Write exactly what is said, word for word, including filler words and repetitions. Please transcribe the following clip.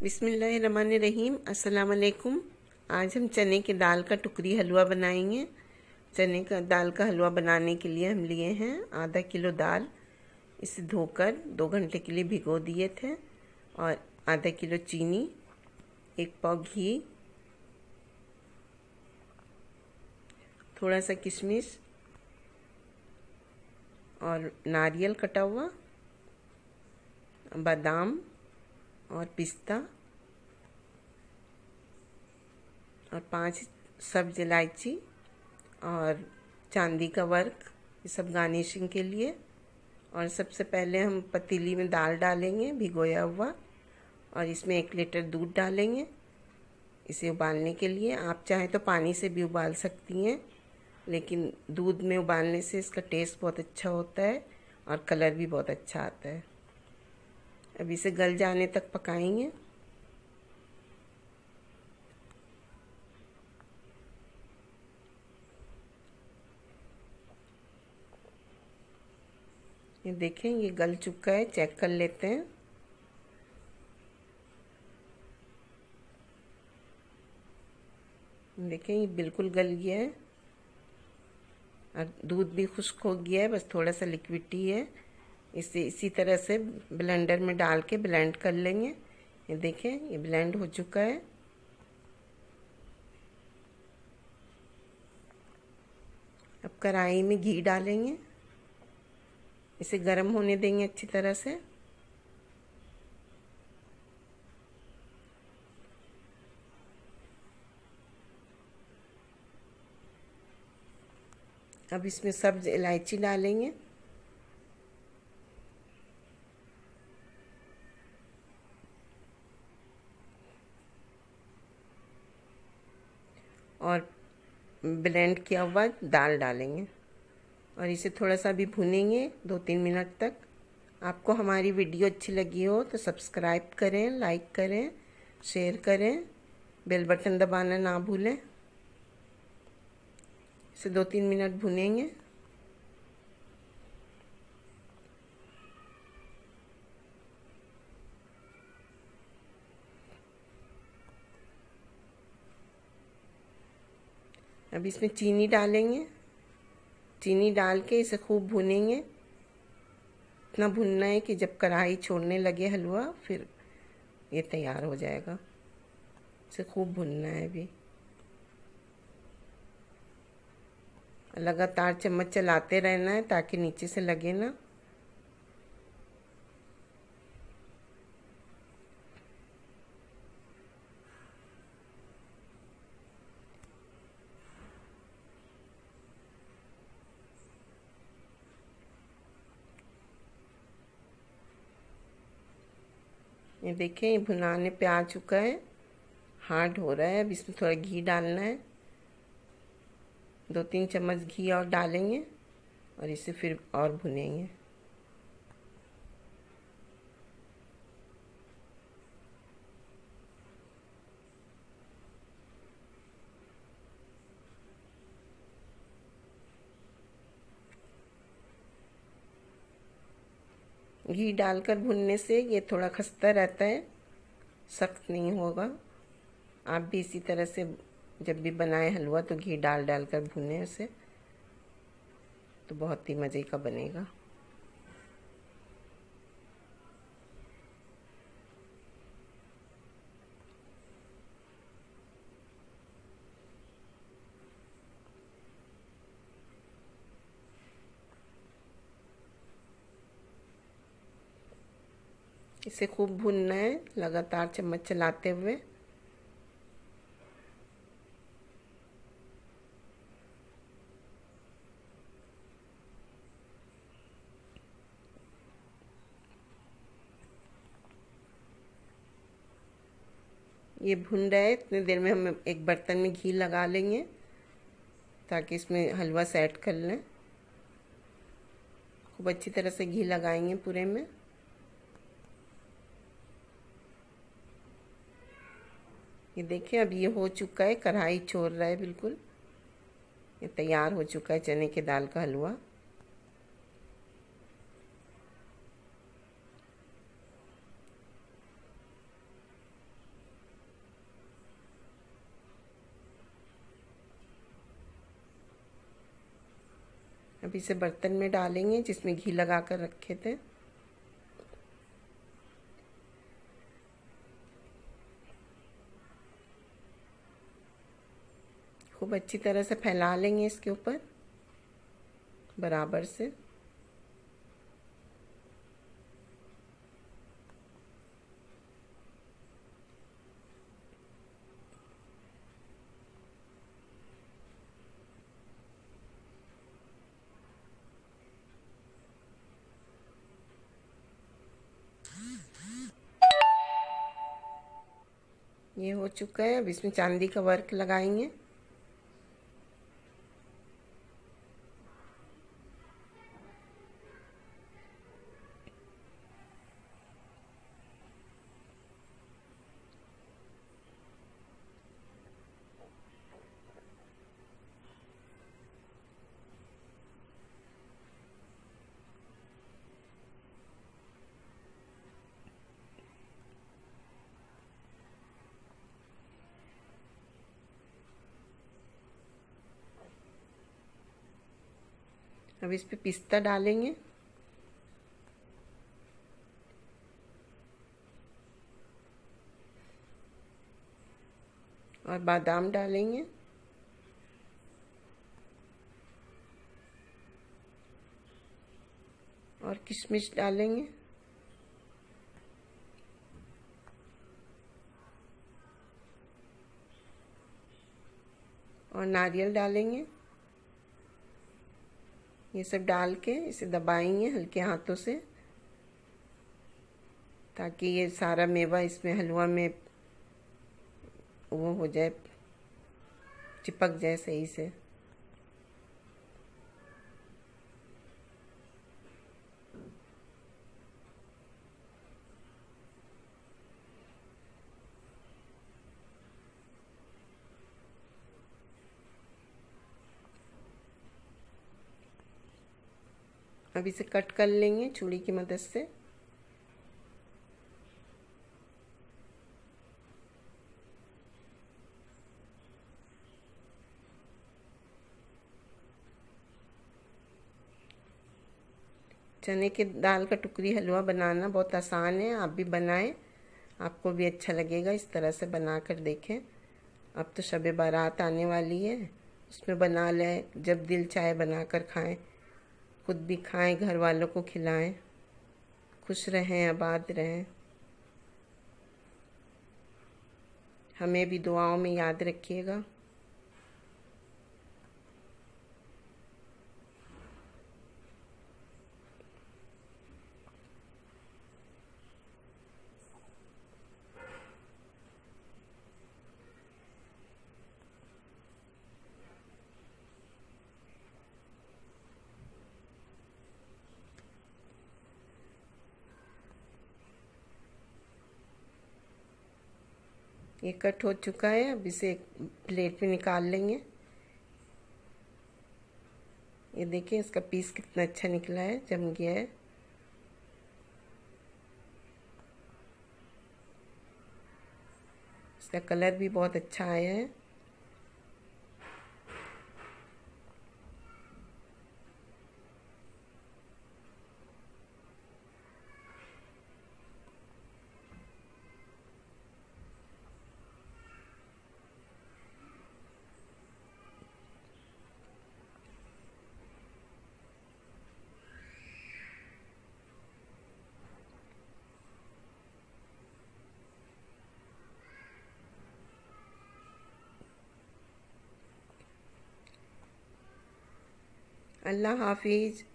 बिस्मिल्लाहिर्रहमानिर्रहीम। अस्सलाम वालेकुम। आज हम चने की दाल का टुकरी हलवा बनाएंगे। चने का दाल का हलवा बनाने के लिए हम लिए हैं आधा किलो दाल। इसे धोकर दो घंटे के लिए भिगो दिए थे। और आधा किलो चीनी, एक पाव घी, थोड़ा सा किशमिश और नारियल कटा हुआ, बादाम और पिस्ता और पांच सब्ज इलायची और चांदी का वर्क, ये सब गार्निशिंग के लिए। और सबसे पहले हम पतीली में दाल डालेंगे भिगोया हुआ, और इसमें एक लीटर दूध डालेंगे इसे उबालने के लिए। आप चाहें तो पानी से भी उबाल सकती हैं, लेकिन दूध में उबालने से इसका टेस्ट बहुत अच्छा होता है और कलर भी बहुत अच्छा आता है। अब इसे गल जाने तक पकाएंगे। ये देखें, ये गल चुका है, चेक कर लेते हैं। देखें, ये बिल्कुल गल गया है और दूध भी खुश्क हो गया है, बस थोड़ा सा लिक्विडी है। इसे इसी तरह से ब्लेंडर में डाल के ब्लेंड कर लेंगे। ये देखें, ये ब्लेंड हो चुका है। अब कढ़ाई में घी डालेंगे, इसे गर्म होने देंगे अच्छी तरह से। अब इसमें सब्ज इलायची डालेंगे, और ब्लेंड किया हुआ दाल डालेंगे और इसे थोड़ा सा भी भूनेंगे दो तीन मिनट तक। आपको हमारी वीडियो अच्छी लगी हो तो सब्सक्राइब करें, लाइक करें, शेयर करें, बेल बटन दबाना ना भूलें। इसे दो तीन मिनट भूनेंगे। अब इसमें चीनी डालेंगे। चीनी डाल के इसे खूब भूनेंगे। इतना भूनना है कि जब कढ़ाई छोड़ने लगे हलवा, फिर ये तैयार हो जाएगा। इसे खूब भूनना है। अभी लगातार चम्मच चलाते रहना है ताकि नीचे से लगे ना। ये देखें, ये भुनाने पे आ चुका है, हार्ड हो रहा है। अब इसमें थोड़ा घी डालना है, दो तीन चम्मच घी और डालेंगे और इसे फिर और भुनेंगे। घी डालकर भुनने से ये थोड़ा खस्ता रहता है, सख्त नहीं होगा। आप भी इसी तरह से जब भी बनाए हलवा तो घी डाल डाल कर भुने उसे, तो बहुत ही मज़े का बनेगा। इसे खूब भूनना है लगातार चम्मच चलाते हुए। ये भुन रहा है, इतनी देर में हम एक बर्तन में घी लगा लेंगे ताकि इसमें हलवा सेट कर लें। खूब अच्छी तरह से घी लगाएंगे पूरे में। ये देखिए, अब ये हो चुका है, कढ़ाई छोड़ रहा है बिल्कुल। ये तैयार हो चुका है चने की दाल का हलवा। अब इसे बर्तन में डालेंगे जिसमें घी लगा कर रखे थे। खूब अच्छी तरह से फैला लेंगे इसके ऊपर बराबर से। ये हो चुका है। अब इसमें चांदी का वर्क लगाएंगे। अब इस पे पिस्ता डालेंगे और बादाम डालेंगे और किशमिश डालेंगे और नारियल डालेंगे। ये सब डाल के इसे दबाएंगे हल्के हाथों से ताकि ये सारा मेवा इसमें हलवा में वो हो जाए, चिपक जाए सही से। अब इसे कट कर लेंगे छुरी की मदद से। चने के दाल का टुकड़ी हलवा बनाना बहुत आसान है, आप भी बनाएं, आपको भी अच्छा लगेगा। इस तरह से बना कर देखें। अब तो शब बारात आने वाली है, उसमें बना लें, जब दिल चाहे बना कर खाएं, खुद भी खाएं, घर वालों को खिलाएं। खुश रहें, आबाद रहें। हमें भी दुआओं में याद रखिएगा। ये कट हो चुका है। अब इसे एक प्लेट में निकाल लेंगे। ये देखिए इसका पीस कितना अच्छा निकला है, जम गया है। इसका कलर भी बहुत अच्छा आया है। अल्लाह हाफिज़।